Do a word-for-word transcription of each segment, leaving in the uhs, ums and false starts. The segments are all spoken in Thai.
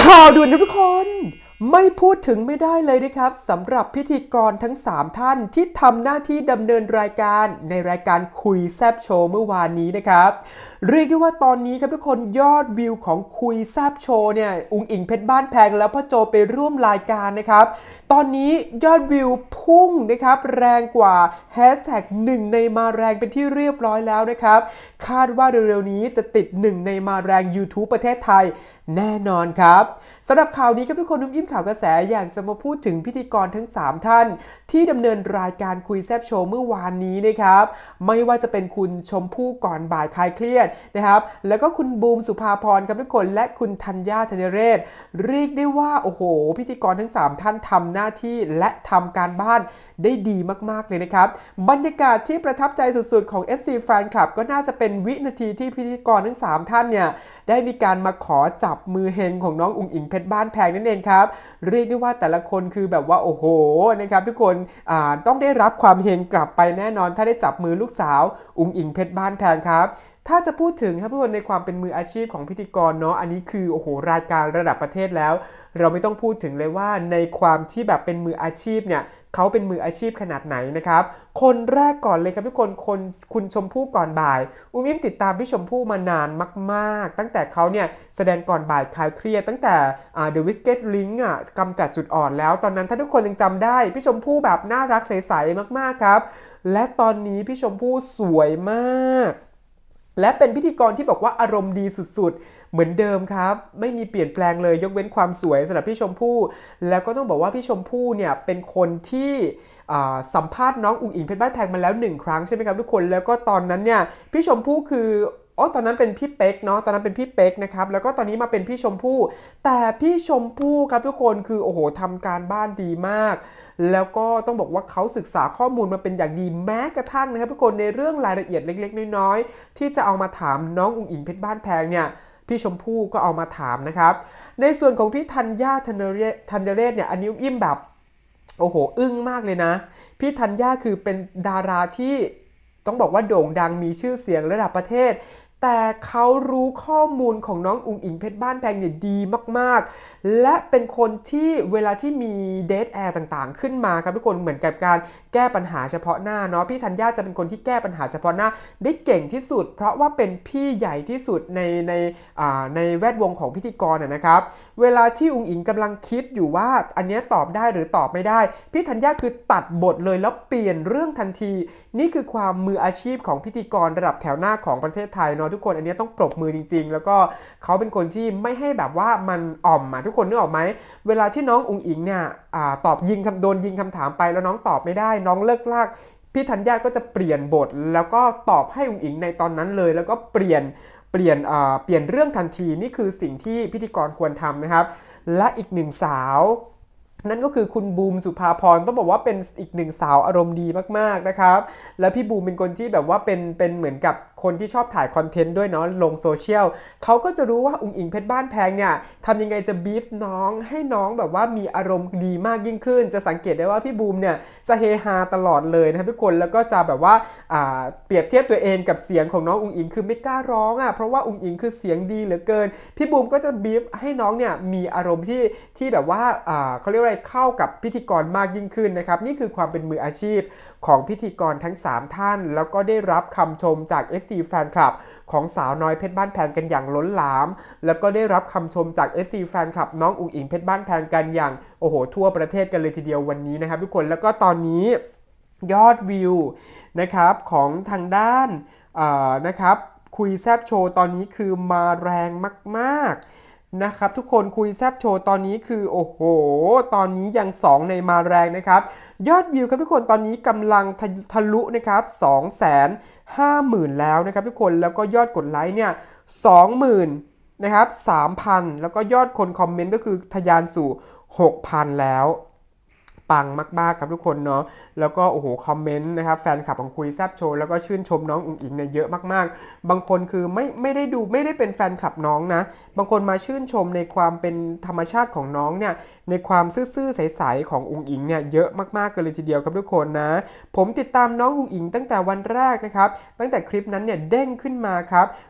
ข่าวด่วนนะทุกคนไม่พูดถึงไม่ได้เลยนะครับสำหรับพิธีกรทั้งสามท่านที่ทำหน้าที่ดำเนินรายการในรายการคุยแซบโชว์เมื่อวานนี้นะครับเรียกได้ว่าตอนนี้ครับทุกคนยอดวิวของคุยแซบโชว์เนี่ยอุ๋งอิงเพชรบ้านแพงแล้วพ่อโจไปร่วมรายการนะครับตอนนี้ยอดวิวพุ่งนะครับแรงกว่าแฮชแท็กหนึ่งในมาแรงเป็นที่เรียบร้อยแล้วนะครับคาดว่าเร็วๆนี้จะติดหนึ่งในมาแรง YouTube ประเทศไทยแน่นอนครับสำหรับข่าวนี้ครับทุกคนนุ่มอิ่มข่าวกระแสอยากจะมาพูดถึงพิธีกรทั้งสามท่านที่ดำเนินรายการคุยแซบโชว์เมื่อวานนี้นะครับไม่ว่าจะเป็นคุณชมพู่ก่อนบ่ายคลายเครียดนะครับแล้วก็คุณบูมสุภาพรครับทุกคนและคุณธัญญาธัญเรศเรียกได้ว่าโอ้โหพิธีกรทั้งสามท่านทำหน้าที่และทำการบ้านได้ดีมากๆเลยนะครับบรรยากาศที่ประทับใจสุดๆของ เอฟ ซี แฟนคลับก็น่าจะเป็นวินาทีที่พิธีกรทั้งสามท่านเนี่ยได้มีการมาขอจับมือเฮงของน้องอุ๋งอิงเพชรบ้านแพงนั่นเองครับเรียกได้ว่าแต่ละคนคือแบบว่าโอ้โหนะครับทุกคนต้องได้รับความเฮงกลับไปแน่นอนถ้าได้จับมือลูกสาวอุ๋งอิงเพชรบ้านแพงครับถ้าจะพูดถึงครับทุกคนในความเป็นมืออาชีพของพิธีกรเนาะอันนี้คือโอ้โหรายการระดับประเทศแล้วเราไม่ต้องพูดถึงเลยว่าในความที่แบบเป็นมืออาชีพเนี่ยเขาเป็นมืออาชีพขนาดไหนนะครับคนแรกก่อนเลยครับทุกคนคนคุณชมพู่ก่อนบ่ายอุ้มอิ่มติดตามพี่ชมพู่มานานมากๆตั้งแต่เขาเนี่ยแสดงก่อนบ่ายคลายเครียดตั้งแต่ The Whiskey Link อ่ะกำจัดจุดอ่อนแล้วตอนนั้นถ้าทุกคนยังจำได้พี่ชมพู่แบบน่ารักใสๆมากๆครับและตอนนี้พี่ชมพู่สวยมากและเป็นพิธีกรที่บอกว่าอารมณ์ดีสุดๆเหมือนเดิมครับไม่มีเปลี่ยนแปลงเลยยกเว้นความสวยสำหรับพี่ชมพู่แล้วก็ต้องบอกว่าพี่ชมพู่เนี่ยเป็นคนที่สัมภาษณ์น้องอุ๋งอิงเพชรบ้านแพงมาแล้วหนึ่งครั้งใช่ไหมครับทุกคนแล้วก็ตอนนั้นเนี่ยพี่ชมพู่คืออ๋อตอนนั้นเป็นพี่เป๊กเนาะตอนนั้นเป็นพี่เป๊กนะครับแล้วก็ตอนนี้มาเป็นพี่ชมพู่แต่พี่ชมพู่ครับทุกคนคือโอ้โหทำการบ้านดีมากแล้วก็ต้องบอกว่าเขาศึกษาข้อมูลมาเป็นอย่างดีแม้กระทั่งนะครับทุกคนในเรื่องรายละเอียดเล็กๆน้อยๆที่จะเอามาถามน้องอุ๋งอิงเพชรบ้านแพงเนี่ยพี่ชมพู่ก็เอามาถามนะครับในส่วนของพี่ธัญญาธัญเรศธัญเรศเนี่ยอันนี้อิ่มแบบโอ้โหอึ้งมากเลยนะพี่ธัญญาคือเป็นดาราที่ต้องบอกว่าโด่งดังมีชื่อเสียงระดับประเทศแต่เขารู้ข้อมูลของน้องอุ๋งอิงเพชรบ้านแพงเนี่ยดีมากๆและเป็นคนที่เวลาที่มีเดทแอร์ต่างๆขึ้นมาครับทุกคนเหมือนกับการแก้ปัญหาเฉพาะหน้าเนาะพี่ธัญญาจะเป็นคนที่แก้ปัญหาเฉพาะหน้าได้เก่งที่สุดเพราะว่าเป็นพี่ใหญ่ที่สุดในในในแวดวงของพิธีกรนะครับเวลาที่อุ๋งอิงกำลังคิดอยู่ว่าอันนี้ตอบได้หรือตอบไม่ได้พี่ธัญญาคือตัดบทเลยแล้วเปลี่ยนเรื่องทันทีนี่คือความมืออาชีพของพิธีกรระดับแถวหน้าของประเทศไทยเนาะทุกคนอันนี้ต้องปรบมือจริงๆแล้วก็เขาเป็นคนที่ไม่ให้แบบว่ามันอ่อมอ่ะทุกคนนึกออกไหมเวลาที่น้องอุ๋งอิงเนี่ยตอบยิงคำโดนยิงคำถามไปแล้วน้องตอบไม่ได้น้องเลิกลากพี่ธัญญาก็จะเปลี่ยนบทแล้วก็ตอบให้อุ๋งอิงในตอนนั้นเลยแล้วก็เปลี่ยนเปลี่ยนเปลี่ยนเรื่องทันทีนี่คือสิ่งที่พิธีกรควรทำนะครับและอีกหนึ่งสาวนั่นก็คือคุณบูมสุภาพรต้องบอกว่าเป็นอีกหนึ่งสาวอารมณ์ดีมากๆนะครับและพี่บูมเป็นคนที่แบบว่าเป็นเป็นเหมือนกับคนที่ชอบถ่ายคอนเทนต์ด้วยเนาะลงโซเชียลเขาก็จะรู้ว่าอุ๋งอิงเพชรบ้านแพงเนี่ยทำยังไงจะบีฟน้องให้น้องแบบว่ามีอารมณ์ดีมากยิ่งขึ้นจะสังเกตได้ว่าพี่บูมเนี่ยจะเฮฮาตลอดเลยนะครับทุกคนแล้วก็จะแบบว่าเปรียบเทียบตัวเองกับเสียงของน้องอุ๋งอิงคือไม่กล้าร้องอ่ะเพราะว่าอุ๋งอิงคือเสียงดีเหลือเกินพี่บูมก็จะบีฟให้น้องเนี่ยมีอารมณ์ที่ที่แบบว่าเขาเรียกว่าเข้ากับพิธีกรมากยิ่งขึ้นนะครับนี่คือความเป็นมืออาชีพของพิธีกรทั้งสามท่านแล้วก็ได้รับคำชมจาก เอฟ ซี แฟนคลับของสาวน้อยเพชรบ้านแพงกันอย่างล้นหลามแล้วก็ได้รับคำชมจาก เอฟ ซี แฟนคลับน้องอุ๋งอิงเพชรบ้านแพงกันอย่างโอ้โหทั่วประเทศกันเลยทีเดียววันนี้นะครับทุกคนแล้วก็ตอนนี้ยอดวิวนะครับของทางด้านนะครับคุยแซบโชว์ตอนนี้คือมาแรงมากๆนะครับทุกคนคุยแซบโชว์ตอนนี้คือโอ้โหตอนนี้ยังสองในมาแรงนะครับยอดวิวครับทุกคนตอนนี้กำลังทะลุนะครับ สองแสนห้าหมื่น แล้วนะครับทุกคนแล้วก็ยอดกดไลค์เนี่ย สองหมื่น นะครับ สามพัน แล้วก็ยอดคนคอมเมนต์ก็คือทะยานสู่ หกพัน แล้วปังมากๆครับทุกคนเนาะแล้วก็โอ้โหคอมเมนต์นะครับแฟนคลับของคุยแซบโชว์แล้วก็ชื่นชมน้องอุ๋งอิงเนี่ยเยอะมากๆบางคนคือไม่ไม่ได้ดูไม่ได้เป็นแฟนคลับน้องนะบางคนมาชื่นชมในความเป็นธรรมชาติของน้องเนี่ยในความซื่อๆใสๆของอุ๋งอิงเนี่ยเยอะมากๆกันเลยทีเดียวครับทุกคนนะผมติดตามน้องอุ๋งอิงตั้งแต่วันแรกนะครับตั้งแต่คลิปนั้นเนี่ยเด้งขึ้นมาครับ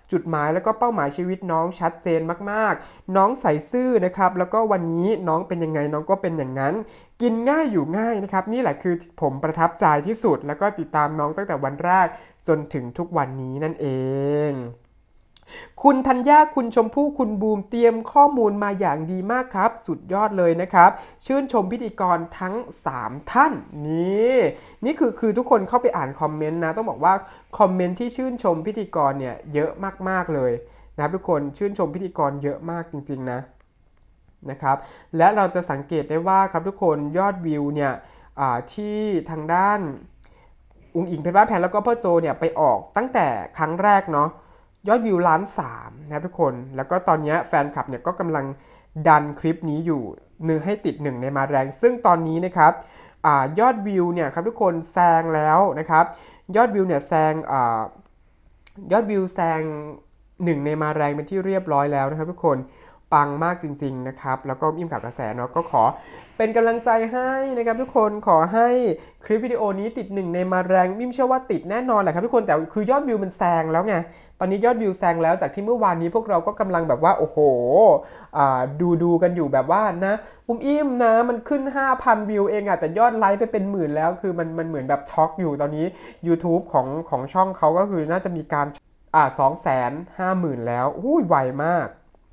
จุดหมายแล้วก็เป้าหมายชีวิตน้องชัดเจนมากๆน้องใส่ซื่อนะครับแล้วก็วันนี้น้องเป็นยังไงน้องก็เป็นอย่างนั้นกินง่ายอยู่ง่ายนะครับนี่แหละคือผมประทับใจที่สุดแล้วก็ติดตามน้องตั้งแต่วันแรกจนถึงทุกวันนี้นั่นเองคุณธัญญาคุณชมพู่คุณบูมเตรียมข้อมูลมาอย่างดีมากครับสุดยอดเลยนะครับชื่นชมพิธีกรทั้งสามท่านนี่นี่คือคือทุกคนเข้าไปอ่านคอมเมนต์นะต้องบอกว่าคอมเมนต์ที่ชื่นชมพิธีกรเนี่ยเยอะมากๆเลยนะครับทุกคนชื่นชมพิธีกรเยอะมากจริงๆนะนะครับและเราจะสังเกตได้ว่าครับทุกคนยอดวิวเนี่ยที่ทางด้านอุ๋งอิงเพชรบ้านแพงแล้วก็พ่อโจเนี่ยไปออกตั้งแต่ครั้งแรกเนาะยอดวิวล้านสามนะครับทุกคนแล้วก็ตอนนี้แฟนคลับเนี่ยก็กำลังดันคลิปนี้อยู่นึงให้ติดหนึ่งในมาแรงซึ่งตอนนี้นะครับอายอดวิวเนี่ยครับทุกคนแซงแล้วนะครับยอดวิวเนี่ยแซงอยอดวิวแซงหนึ่งในมาแรงเป็นที่เรียบร้อยแล้วนะครับทุกคนปังมากจริงๆนะครับแล้วก็อิ่มข่าวกระแสเนาะก็ขอเป็นกำลังใจให้นะครับทุกคนขอให้คลิปวิดีโอนี้ติดหนึ่งในมาแรงอิ่มเชื่อว่าติดแน่นอนแหละครับทุกคนแต่คือยอดวิวมันแซงแล้วไงตอนนี้ยอดวิวแซงแล้วจากที่เมื่อวานนี้พวกเราก็กำลังแบบว่าโอ้โหดูดูกันอยู่แบบว่านะอุ้มอิ่มนะมันขึ้น ห้าพัน วิวเองอะแต่ยอดไลค์ไปเป็นหมื่นแล้วคือมันมันเหมือนแบบช็อกอยู่ตอนนี้ YouTube ของของช่องเขาก็คือน่าจะมีการอ่า สองแสนห้าหมื่น แล้วอุ้ยไวมาก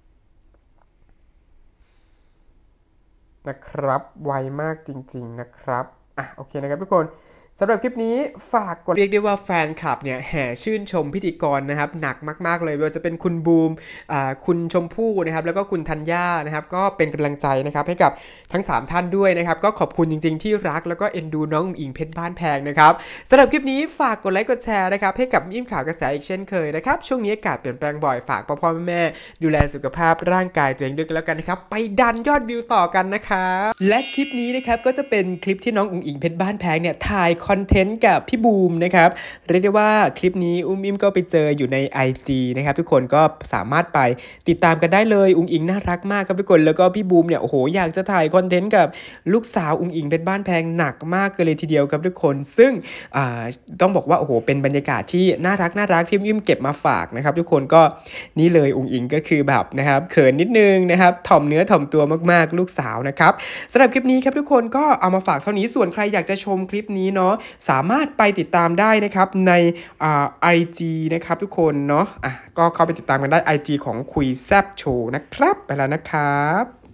นะครับไวมากจริงๆนะครับอ่ะโอเคนะครับทุกคนสำหรับคลิปนี้ฝากกดเรียกได้ว่าแฟนคลับเนี่ยแห่ชื่นชมพิธีกรนะครับหนักมากๆเลยไม่ว่าจะเป็นคุณบูมคุณชมพู่นะครับแล้วก็คุณธัญญานะครับก็เป็นกำลังใจนะครับให้กับทั้งสามท่านด้วยนะครับก็ขอบคุณจริงๆที่รักแล้วก็เอ็นดูน้องอุ๋งอิงเพชรบ้านแพงนะครับสำหรับคลิปนี้ฝากกดไลค์กดแชร์นะครับให้กับอิ่มข่าวกระแสอีกเช่นเคยนะครับช่วงนี้อากาศเปลี่ยนแปลงบ่อยฝากพ่อพ่อแม่ดูแลสุขภาพร่างกายตัวเองด้วยกันแล้วกันนะครับไปดันยอดวิวต่อกันนะครับและคลิปนี้นะครับก็จะเป็นคลิปที่น้องอุ๋งอิงเพชรบ้านแพงเนี่ยถ่ายคอนเทนต์กับพี่บูมนะครับเรียกได้ว่าคลิปนี้อุ้มอิ่มก็ไปเจออยู่ใน ไอ จี นะครับทุกคนก็สามารถไปติดตามกันได้เลยอุ๋งอิงน่ารักมากครับทุกคนแล้วก็พี่บูมเนี่ยโอ้โหอยากจะถ่ายคอนเทนต์กับลูกสาวอุ๋งอิงเป็นบ้านแพงหนักมากเลยทีเดียวครับทุกคนซึ่งต้องบอกว่าโอ้โหเป็นบรรยากาศที่น่ารักน่ารักที่อิ่มเก็บมาฝากนะครับทุกคนก็นี่เลยอุ๋งอิงก็คือแบบนะครับเขินนิดนึงนะครับถ่อมเนื้อถ่อมตัวมากๆลูกสาวนะครับสำหรับคลิปนี้ครับทุกคนก็เอามาฝากเท่านี้ส่วนใครอยากจะชมคลิปนี้เนาะสามารถไปติดตามได้นะครับในอ่า ไอ จี นะครับทุกคนเนาะอ่ะก็เข้าไปติดตามกันได้ ไอ จี ของคุยแซบโชว์นะครับไปแล้วนะครับ